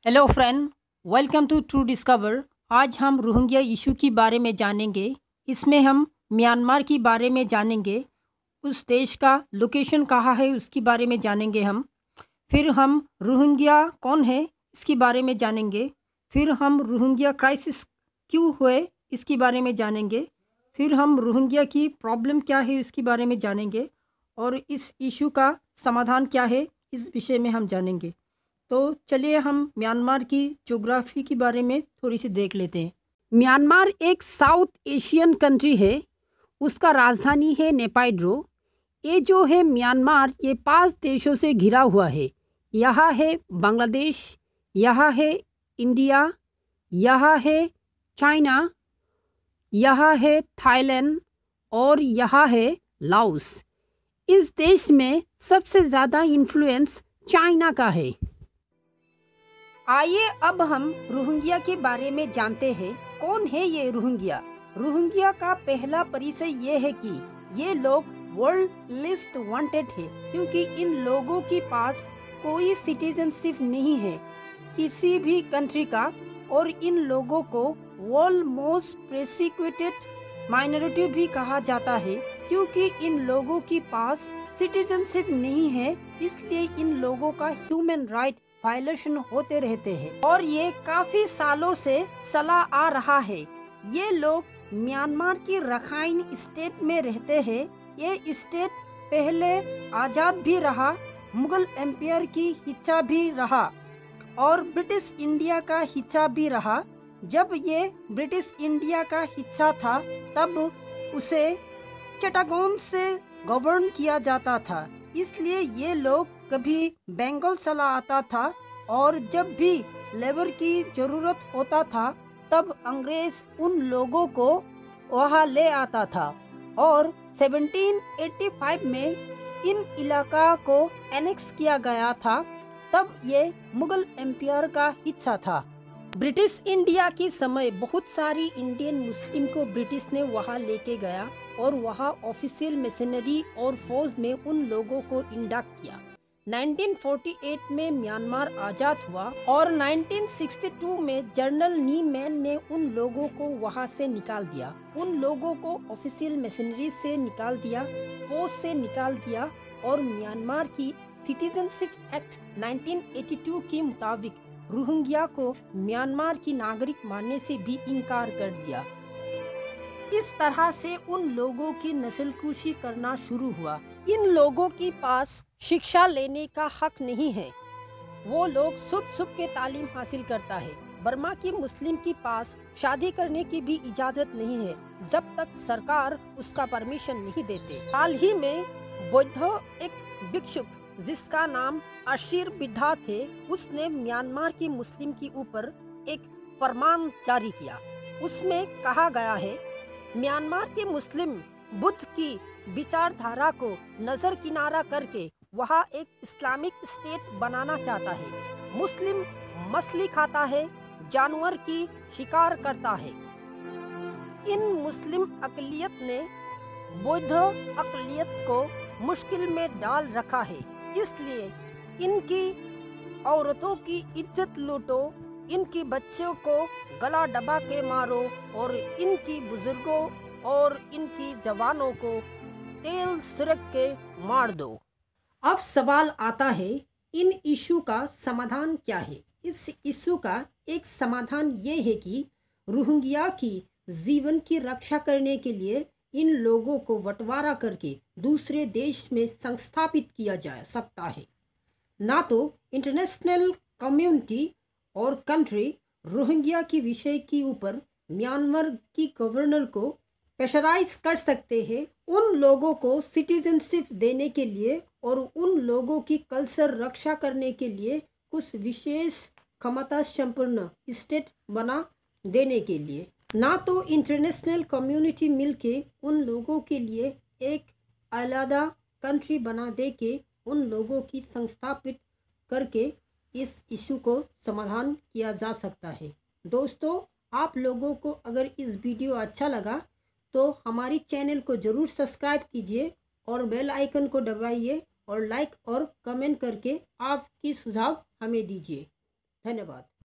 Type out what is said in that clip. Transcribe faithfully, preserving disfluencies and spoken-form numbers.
Hello friend, welcome to true discover. आज हम Rohingya issue की बारे में जानेंगे। इसमें हम म्यांमार की बारे में जानेंगे, उस देश का लोकेशन कहाँ है उसके बारे में जानेंगे हम। फिर हम रोहिंग्या कौन है इसके बारे में जानेंगे। फिर हम रोहिंग्या क्राइसिस क्यों हुए इसके बारे में जानेंगे। फिर हम रोहिंग्या की प्रॉब्लम क्या है उसके बारे में जानेंगे, और इस इशू का समाधान क्या है इस विषय में हम जानेंगे। तो चलिए हम म्यांमार की ज्योग्राफी के बारे में थोड़ी सी देख लेते हैं। म्यांमार एक साउथ एशियन कंट्री है। उसका राजधानी है नेपाइड्रो। ये जो है म्यांमार, ये पांच देशों से घिरा हुआ है। यहाँ है बांग्लादेश, यहाँ है इंडिया, यहाँ है चाइना, यहाँ है थाईलैंड और यहाँ है लाओस। इस देश में सबसे ज़्यादा इन्फ्लुएंस चाइना का है। आइए अब हम रोहिंग्या के बारे में जानते हैं। कौन है ये रोहिंग्या? रोहिंग्या का पहला परिचय ये है कि ये लोग वर्ल्ड लिस्ट वांटेड है, क्योंकि इन लोगों के पास कोई सिटीजनशिप नहीं है किसी भी कंट्री का, और इन लोगों को वर्ल्ड मोस्ट प्रोसिक्यूटेड माइनॉरिटी भी कहा जाता है। क्योंकि इन लोगों के पास सिटीजनशिप नहीं है, इसलिए इन लोगों का ह्यूमन राइट वायलेशन होते रहते हैं, और ये काफी सालों से चला आ रहा है। ये लोग म्यांमार की रखाइन स्टेट में रहते हैं। ये स्टेट पहले आजाद भी रहा, मुगल एम्पायर की हिस्सा भी रहा और ब्रिटिश इंडिया का हिस्सा भी रहा। जब ये ब्रिटिश इंडिया का हिस्सा था तब उसे चिटागोंग से गवर्न किया जाता था, इसलिए ये लोग कभी बंगाल चला आता था, और जब भी लेबर की जरूरत होता था तब अंग्रेज उन लोगों को वहाँ ले आता था। और सत्रह सौ पचासी में इन इलाका को एनेक्स किया गया था, तब ये मुगल एम्पायर का हिस्सा था। ब्रिटिश इंडिया के समय बहुत सारी इंडियन मुस्लिम को ब्रिटिश ने वहाँ लेके गया और वहाँ ऑफिशियल मशीनरी और फौज में उन लोगों को इंडक्ट किया। उन्नीस सौ अड़तालीस में म्यांमार आजाद हुआ और उन्नीस सौ बासठ में जनरल नी मैन ने उन लोगों को वहाँ से निकाल दिया। उन लोगों को ऑफिशियल मशीनरी से निकाल दिया, फौज से निकाल दिया, और म्यांमार की सिटीजनशिप एक्ट उन्नीस सौ बयासी के मुताबिक रोहिंग्या को म्यांमार की नागरिक मानने से भी इनकार कर दिया। इस तरह से उन लोगों की नस्लकुशी करना शुरू हुआ। इन लोगों के पास शिक्षा लेने का हक नहीं है। वो लोग सुबह सुबह के तालीम हासिल करता है। बर्मा की मुस्लिम के पास शादी करने की भी इजाजत नहीं है जब तक सरकार उसका परमिशन नहीं देते। हाल ही में बौद्ध एक भिक्षुक जिसका नाम अशीर बिद्धा थे, उसने म्यांमार की मुस्लिम के ऊपर एक फरमान जारी किया। उसमें कहा गया है, म्यांमार के मुस्लिम बुद्ध की विचारधारा को नजर किनारा करके वहाँ एक इस्लामिक स्टेट बनाना चाहता है। मुस्लिम मछली खाता है, जानवर की शिकार करता है। इन मुस्लिम अकलियत ने बौद्ध अकलियत को मुश्किल में डाल रखा है, इसलिए इनकी औरतों की इज्जत लूटो, इनकी बच्चों को गला दबा के मारो, और इनकी बुजुर्गों और इनकी जवानों को तेल सिरक के मार दो। अब सवाल आता है, इन इशू का समाधान क्या है? इस इशू का एक समाधान ये है कि रोहिंग्या की जीवन की रक्षा करने के लिए इन लोगों को बंटवारा करके दूसरे देश में संस्थापित किया जा सकता है। ना तो इंटरनेशनल कम्युनिटी और कंट्री रोहिंग्या के विषय के ऊपर म्यांमार की गवर्नर को प्रेशराइज कर सकते हैं उन लोगों को सिटीजनशिप देने के लिए और उन लोगों की कल्चर रक्षा करने के लिए कुछ विशेष क्षमता संपन्न स्टेट बना देने के लिए। ना तो इंटरनेशनल कम्युनिटी मिलके उन लोगों के लिए एक अलग कंट्री बना दे के उन लोगों की संस्थापित करके इस इशू को समाधान किया जा सकता है। दोस्तों, आप लोगों को अगर इस वीडियो अच्छा लगा तो हमारी चैनल को ज़रूर सब्सक्राइब कीजिए और बेल आइकन को दबाइए और लाइक और कमेंट करके आपकी सुझाव हमें दीजिए। धन्यवाद।